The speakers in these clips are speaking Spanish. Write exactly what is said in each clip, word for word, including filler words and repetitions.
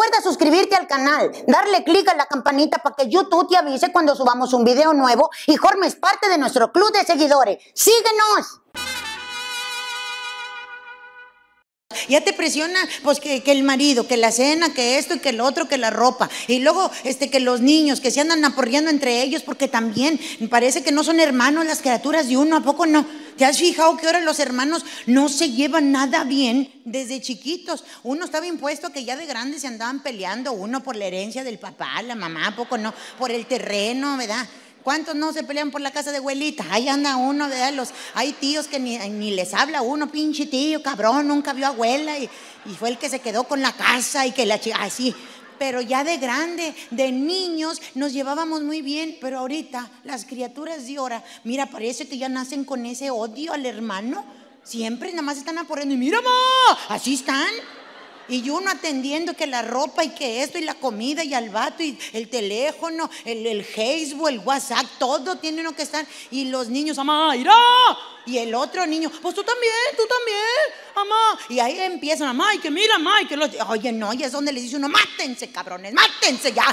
Recuerda suscribirte al canal, darle clic a la campanita para que YouTube te avise cuando subamos un video nuevo y formes parte de nuestro club de seguidores. ¡Síguenos! Ya te presiona, pues que, que el marido, que la cena, que esto y que lo otro, que la ropa. Y luego este, que los niños, que se andan aporreando entre ellos, porque también parece que no son hermanos las criaturas de uno. ¿A poco no? ¿Te has fijado que ahora los hermanos no se llevan nada bien desde chiquitos? Uno estaba impuesto que ya de grandes se andaban peleando, uno por la herencia del papá, la mamá, ¿a poco no? Por el terreno, ¿verdad? ¿Cuántos no se pelean por la casa de abuelita? Ahí anda uno, ¿verdad? Los, hay tíos que ni, ni les habla uno, pinche tío, cabrón, nunca vio abuela y, y fue el que se quedó con la casa y que la chica, así. Pero ya de grande, de niños, nos llevábamos muy bien, pero ahorita las criaturas de ahora, mira, parece que ya nacen con ese odio al hermano. Siempre nada más están aporreando y mira, ma, así están. Y uno atendiendo que la ropa y que esto y la comida y al vato y el teléfono, el, el Facebook, el WhatsApp, todo tiene uno que estar. Y los niños, mamá, irá. Y el otro niño, pues tú también, tú también, mamá. Y ahí empiezan, mamá, y que mira, mamá, y que los... Oye, no, y es donde les dice uno, mátense, cabrones, mátense ya.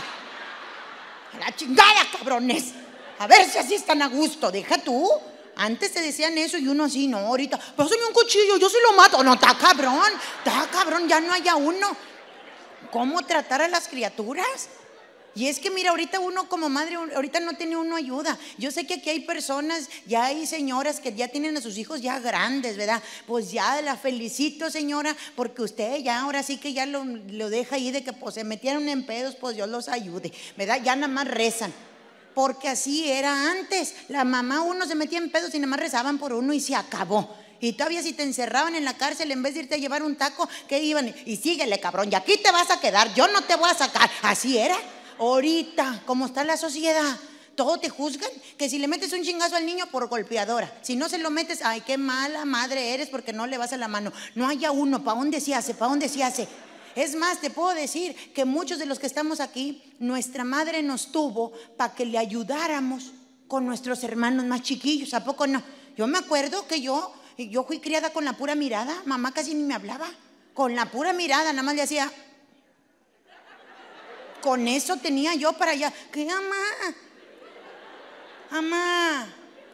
A la chingada, cabrones. A ver si así están a gusto, deja tú. Antes te decían eso y uno así, no, ahorita, pásame un cuchillo, yo sí lo mato. No, está cabrón, está cabrón, ya no haya uno. ¿Cómo tratar a las criaturas? Y es que mira, ahorita uno como madre, ahorita no tiene uno ayuda. Yo sé que aquí hay personas, ya hay señoras que ya tienen a sus hijos ya grandes, ¿verdad? Pues ya la felicito, señora, porque usted ya ahora sí que ya lo, lo deja ahí de que pues se metieron en pedos, pues Dios los ayude, ¿verdad? Ya nada más rezan. Porque así era antes. La mamá, uno se metía en pedos y nada más rezaban por uno y se acabó. Y todavía si te encerraban en la cárcel, en vez de irte a llevar un taco, ¿qué iban? Y síguele, cabrón, y aquí te vas a quedar, yo no te voy a sacar. Así era. Ahorita, como está la sociedad, todo te juzgan. Que si le metes un chingazo al niño, por golpeadora. Si no se lo metes, ay, qué mala madre eres porque no le vas a la mano. No haya uno, ¿para dónde se hace? ¿Para dónde se hace? Es más, te puedo decir que muchos de los que estamos aquí, nuestra madre nos tuvo para que le ayudáramos con nuestros hermanos más chiquillos. ¿A poco no? Yo me acuerdo que yo, yo fui criada con la pura mirada. Mamá casi ni me hablaba. Con la pura mirada, nada más le hacía. Con eso tenía yo para allá. ¿Qué, mamá? Mamá.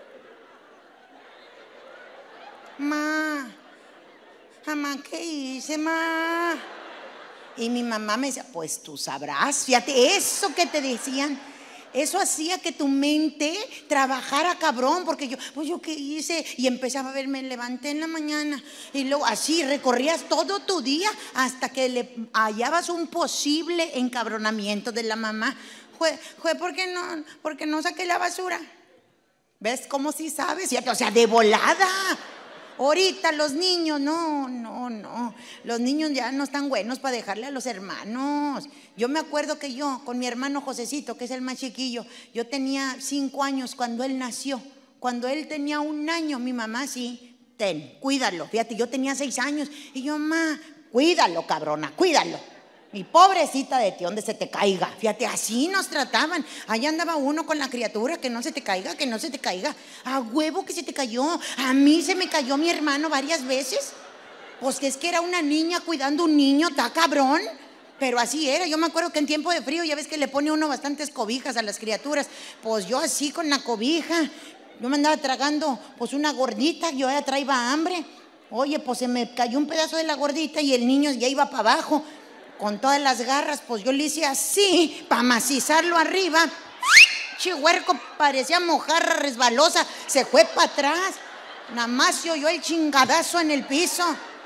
Mamá. Mamá, ¿qué hice, mamá? Y mi mamá me decía, pues tú sabrás, fíjate, eso que te decían, eso hacía que tu mente trabajara cabrón, porque yo, pues yo qué hice, y empezaba a ver, me levanté en la mañana, y luego así recorrías todo tu día hasta que le hallabas un posible encabronamiento de la mamá. Fue, fue porque no, porque no saqué la basura. ¿Ves cómo sí sabes? O sea, de volada. Ahorita los niños, no, no, no. Los niños ya no están buenos para dejarle a los hermanos. Yo me acuerdo que yo, con mi hermano Josecito, que es el más chiquillo, yo tenía cinco años cuando él nació. Cuando él tenía un año, mi mamá sí, ten, cuídalo. Fíjate, yo tenía seis años y yo, mamá, cuídalo, cabrona, cuídalo. Y pobrecita de ti, donde se te caiga. Fíjate, así nos trataban. Allá andaba uno con la criatura, que no se te caiga, que no se te caiga. A huevo que se te cayó. A mí se me cayó mi hermano varias veces. Pues que es que era una niña cuidando un niño, está cabrón. Pero así era. Yo me acuerdo que en tiempo de frío, ya ves que le pone uno bastantes cobijas a las criaturas. Pues yo así con la cobija. Yo me andaba tragando pues una gordita, yo ya traía hambre. Oye, pues se me cayó un pedazo de la gordita y el niño ya iba para abajo. Con todas las garras, pues yo le hice así, para macizarlo arriba. Chihuerco, parecía mojarra resbalosa, se fue para atrás. Nada más se oyó el chingadazo en el piso.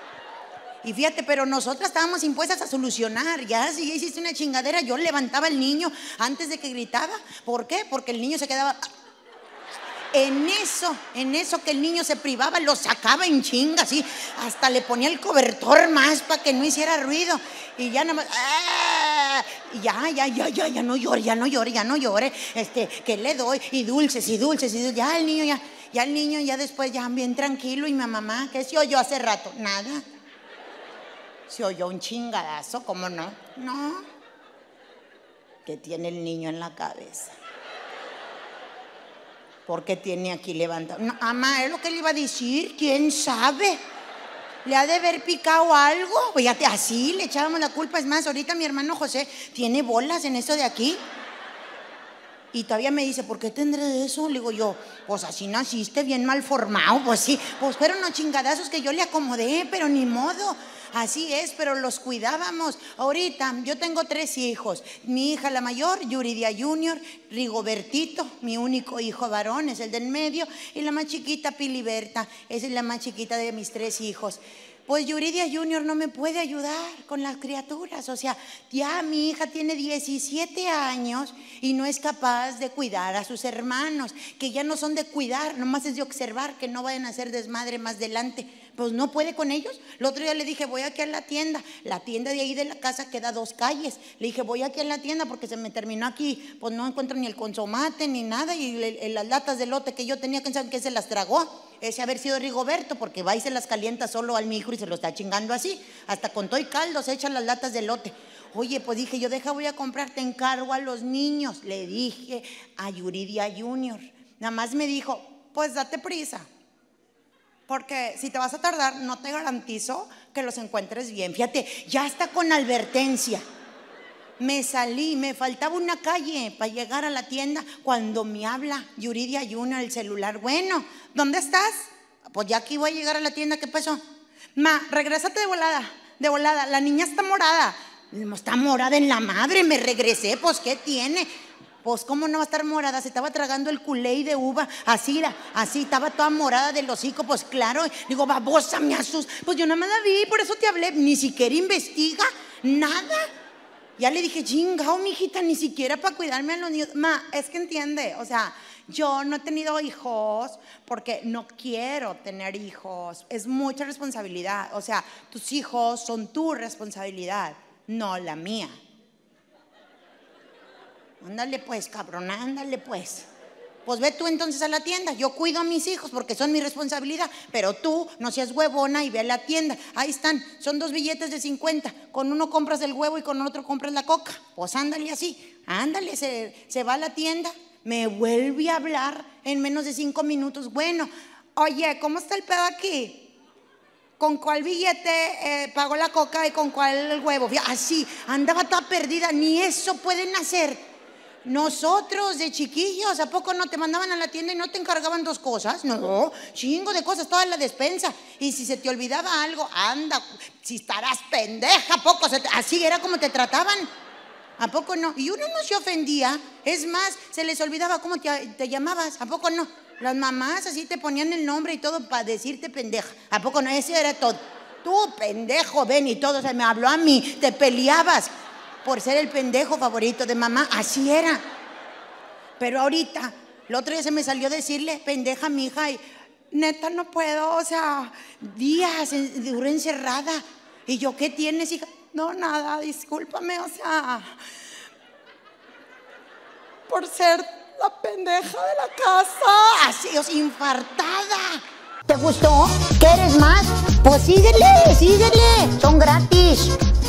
Y fíjate, pero nosotras estábamos impuestas a solucionar. Ya si ya hiciste una chingadera, yo levantaba al niño antes de que gritaba. ¿Por qué? Porque el niño se quedaba... En eso, en eso que el niño se privaba, lo sacaba en chinga, así, hasta le ponía el cobertor más para que no hiciera ruido. Y ya nada más, ¡ah! ya, ya, ya, ya, ya no llore, ya no llore, ya no llore. Este, que le doy, y dulces, y dulces, y dulces. Ya el niño, ya, ya el niño, ya después, ya bien tranquilo. Y mi mamá, ¿qué se oyó hace rato? Nada. Se oyó un chingadazo, ¿cómo no? No. ¿Qué tiene el niño en la cabeza? ¿Por qué tiene aquí levantado? No, mamá, es lo que le iba a decir, ¿quién sabe? Le ha de haber picado algo. Pues ya te, así le echábamos la culpa. Es más, ahorita mi hermano José tiene bolas en esto de aquí. Y todavía me dice, ¿por qué tendré eso? Le digo yo, pues así naciste, bien mal formado. Pues sí, pues fueron los chingadazos que yo le acomodé, pero ni modo. Así es, pero los cuidábamos. Ahorita yo tengo tres hijos. Mi hija la mayor, Yuridia Junior, Rigobertito, mi único hijo varón, es el del medio. Y la más chiquita, Piliberta, esa es la más chiquita de mis tres hijos. Pues Yuridia Junior no me puede ayudar con las criaturas. O sea, ya mi hija tiene diecisiete años y no es capaz de cuidar a sus hermanos, que ya no son de cuidar, nomás es de observar, que no vayan a hacer desmadre más adelante. Pues no puede con ellos. El otro día le dije, voy aquí a la tienda. La tienda de ahí de la casa queda a dos calles. Le dije, voy aquí a la tienda porque se me terminó aquí. Pues no encuentro ni el consomate ni nada. Y le, las latas de elote que yo tenía, pensando que se las tragó. Ese haber sido Rigoberto, porque va y se las calienta solo al mi hijo y se lo está chingando así. Hasta con todo y caldo se echan las latas de elote. Oye, pues dije yo, deja, voy a comprar, te encargo a los niños. Le dije a Yuridia Junior. Nada más me dijo, pues date prisa, porque si te vas a tardar, no te garantizo que los encuentres bien. Fíjate, ya está con advertencia. Me salí, me faltaba una calle para llegar a la tienda cuando me habla Yuridia Junior el celular. Bueno, ¿dónde estás? Pues ya aquí voy a llegar a la tienda. ¿Qué pasó? Ma, regrésate de volada, de volada. La niña está morada. Está morada en la madre. Me regresé, pues ¿qué tiene? Pues cómo no va a estar morada, se estaba tragando el culé de uva, así, así, estaba toda morada del hocico, pues claro. Digo, babosa, me asusta. Pues yo nada más la vi, por eso te hablé. Ni siquiera investiga, nada. Ya le dije, chingao, mijita, ni siquiera para cuidarme a los niños. Ma, es que entiende, o sea, yo no he tenido hijos porque no quiero tener hijos. Es mucha responsabilidad. O sea, tus hijos son tu responsabilidad, no la mía. Ándale pues, cabrón, ándale pues. Pues ve tú entonces a la tienda. Yo cuido a mis hijos porque son mi responsabilidad. Pero tú no seas huevona y ve a la tienda. Ahí están, son dos billetes de cincuenta. Con uno compras el huevo y con otro compras la coca. Pues ándale así, ándale, se, se va a la tienda. Me vuelve a hablar en menos de cinco minutos. Bueno, oye, ¿cómo está el pedo aquí? ¿Con cuál billete eh, pagó la coca y con cuál el huevo? Así, andaba toda perdida. Ni eso pueden hacer. Nosotros de chiquillos, ¿a poco no te mandaban a la tienda y no te encargaban dos cosas? No, chingo de cosas, toda la despensa. Y si se te olvidaba algo, anda, si estarás pendeja, ¿a poco? Se te, así era como te trataban. ¿A poco no? Y uno no se ofendía. Es más, se les olvidaba cómo te, te llamabas. ¿A poco no? Las mamás así te ponían el nombre y todo para decirte pendeja. ¿A poco no? Ese era todo. Tú, pendejo, ven y todo. O sea, me habló a mí, te peleabas por ser el pendejo favorito de mamá. Así era. Pero ahorita, el otro día se me salió decirle pendeja a mi hija y neta no puedo, o sea, días en, duré encerrada. Y yo, ¿qué tienes, hija? No, nada, discúlpame, o sea, por ser la pendeja de la casa. Así, o sea, infartada. ¿Te gustó? ¿Quieres más? Pues síguele, síguele, son gratis.